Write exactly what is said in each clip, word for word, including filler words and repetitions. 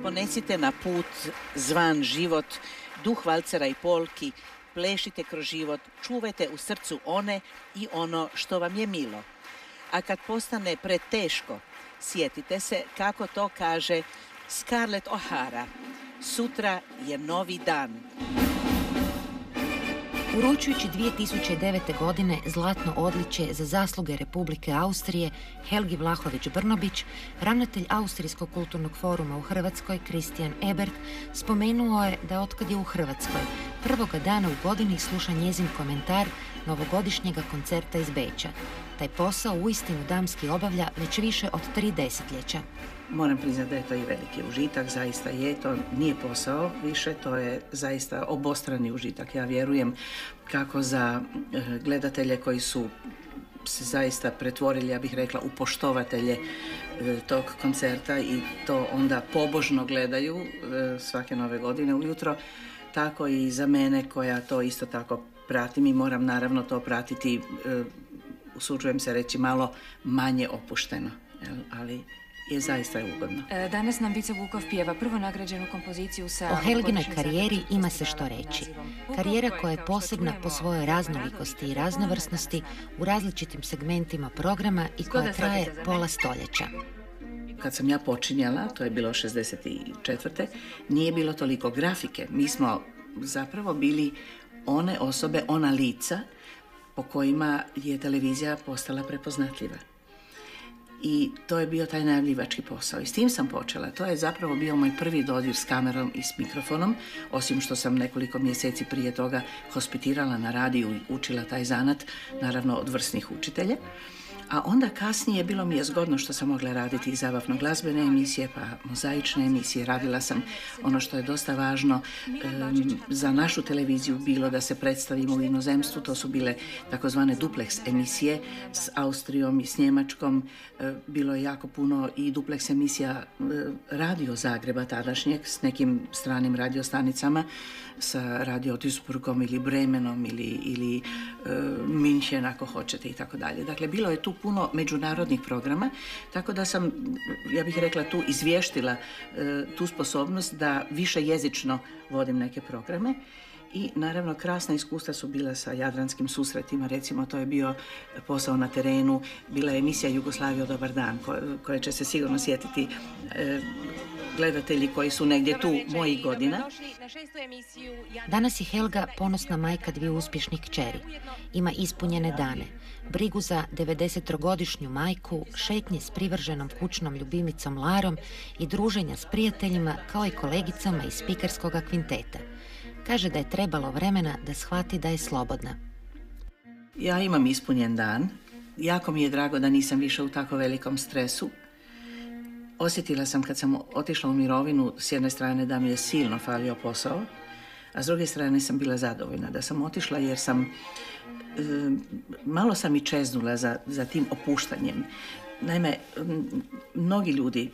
ponesite na put zvan život, duh valcera i polki, plešite kroz život, čuvajte u srcu one i ono što vam je milo. A kad postane preteško, sjetite se kako to kaže Scarlett O'Hara. Sutra je novi dan. Uručujući dvije tisuće devete. godine zlatno odličje za zasluge Republike Austrije Helgi Vlahović-Brnobić, ravnatelj Austrijskog kulturnog foruma u Hrvatskoj Christian Ebert spomenuo je da otkad je u Hrvatskoj prvoga dana u godini sluša njezin komentar novogodišnjega koncerta iz Beča. Taj posao uistinu damski obavlja već više od tri desetljeća. Moram priznati da je to i veliki užitak, zaista je, to nije posao više, to je zaista obostrani užitak. Ja vjerujem kako za gledatelje koji su se zaista pretvorili, ja bih rekla, u poštovatelje tog koncerta i to onda pobožno gledaju svake nove godine ujutro, tako i za mene koja to isto tako pratim i moram naravno to pratiti, usuđujem se reći, malo manje opušteno, ali je zaista je ugodno. Danas nam Vica Vukov pjeva prvo nagrađenu kompoziciju sa... O Helginoj karijeri ima se što reći. Karijera koja je posebna po svojoj raznolikosti i raznovrsnosti u različitim segmentima programa i koja traje pola stoljeća. Kad sam ja počinjala, to je bilo šezdeset četvrte. nije bilo toliko grafike. Mi smo zapravo bili one osobe, ona lica po kojima je televizija postala prepoznatljiva. I to je bio taj najavljivački posao. I s tim sam počela. To je zapravo bio moj prvi dodir s kamerom i s mikrofonom, osim što sam nekoliko mjeseci prije toga hospitirala na radiju i učila taj zanat, naravno od vrsnih učitelja. A onda kasnije bilo mi je zgodno što sam mogla raditi i zabavno glazbene emisije, pa mozaične emisije. Radila sam ono što je dosta važno um, za našu televiziju bilo da se predstavimo u inozemstvu. To su bile takozvane duplex emisije s Austrijom i s Njemačkom. E, bilo je jako puno i duplex emisija e, Radio Zagreba tadašnjeg s nekim stranim radiostanicama, sa Radio Duisburgom ili Bremenom ili, ili e, München ako hoćete i tako dalje. Dakle, bilo je tu puno međunarodnih programa, tako da sam, ja bih rekla, tu izvještila e, tu sposobnost da više jezično vodim neke programe. I naravno krasna iskustva su bila sa Jadranskim susretima, recimo to je bio posao na terenu, bila je emisija Jugoslavija dobar dan, ko, koje će se sigurno sjetiti e, gledatelji koji su negdje tu mojih godina. Danas je Helga ponosna majka dvije uspješnih kćeri. Ima ispunjene dane, brigu za devedesetogodišnju majku, šetnje s privrženom kućnom ljubimicom Larom i druženja s prijateljima kao i kolegicama iz spikerskoga kvinteta. Kaže da je trebalo vremena da shvati da je slobodna. Ja imam ispunjen dan. Jako mi je drago da nisam više u tako velikom stresu. Osjetila sam kad sam otišla u mirovinu s jedne strane da mi je silno falio posao, a s druge strane sam bila zadovoljna da sam otišla jer sam e, malo sam i čeznula za, za tim opuštanjem. Naime, mnogi ljudi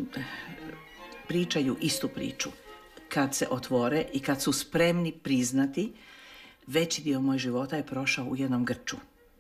pričaju istu priču kad se otvore i kad su spremni priznati veći dio moj života je prošao u jednom grču.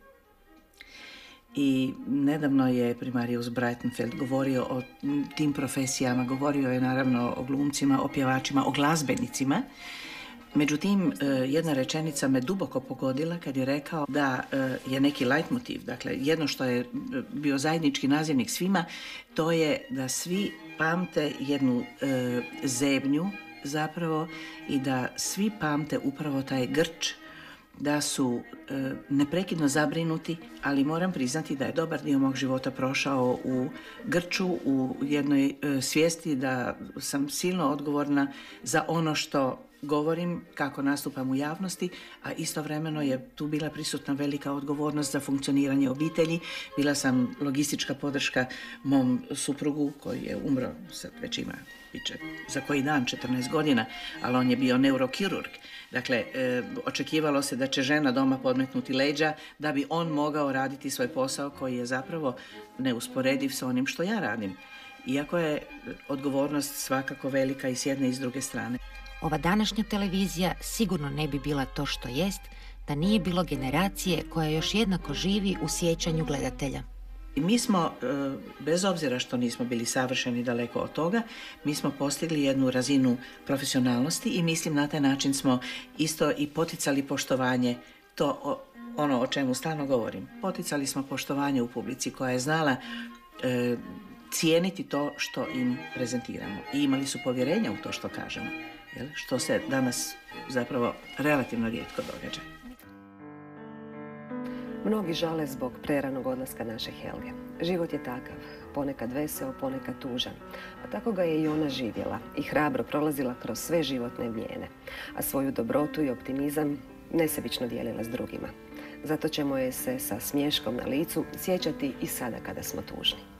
I nedavno je primarius Breitenfeld govorio o tim profesijama, govorio je naravno o glumcima, o pjevačima, o glazbenicima. Međutim, jedna rečenica me duboko pogodila kad je rekao da je neki leitmotiv, dakle jedno što je bio zajednički nazivnik svima, to je da svi pamte jednu e, zebnju zapravo i da svi pamte upravo taj grč, da su e, neprekidno zabrinuti, ali moram priznati da je dobar dio mog života prošao u grču, u jednoj e, svijesti da sam silno odgovorna za ono što govorim, kako nastupam u javnosti, a istovremeno je tu bila prisutna velika odgovornost za funkcioniranje obitelji. Bila sam logistička podrška mom suprugu koji je umro, sad već ima biće za koji dan četrnaest godina, ali on je bio neurokirurg. Dakle, e, očekivalo se da će žena doma podmetnuti leđa da bi on mogao raditi svoj posao koji je zapravo neusporediv sa onim što ja radim. Iako je odgovornost svakako velika i s jedne i s druge strane. Ova današnja televizija sigurno ne bi bila to što jest da nije bilo generacije koja još jednako živi u sjećanju gledatelja. I mi smo, bez obzira što nismo bili savršeni daleko od toga, mi smo postigli jednu razinu profesionalnosti i mislim na taj način smo isto i poticali poštovanje, to ono o čemu stalno govorim. Poticali smo poštovanje u publici koja je znala e, cijeniti to što im prezentiramo i imali su povjerenja u to što kažemo, jel? Što se danas zapravo relativno rijetko događa. Mnogi žale zbog preranog odlaska naše Helge. Život je takav, ponekad veseo, ponekad tužan. A tako ga je i ona živjela i hrabro prolazila kroz sve životne mijene. A svoju dobrotu i optimizam nesebično dijelila s drugima. Zato ćemo je se sa smiješkom na licu sjećati i sada kada smo tužni.